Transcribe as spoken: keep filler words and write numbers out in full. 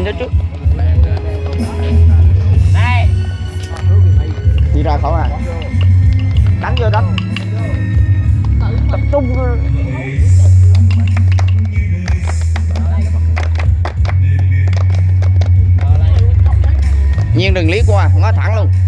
nhìn nó trước. Đi ra khỏi à. Đánh vô đánh. Tập trung. Nhiên đừng liếc qua, ngó thẳng luôn.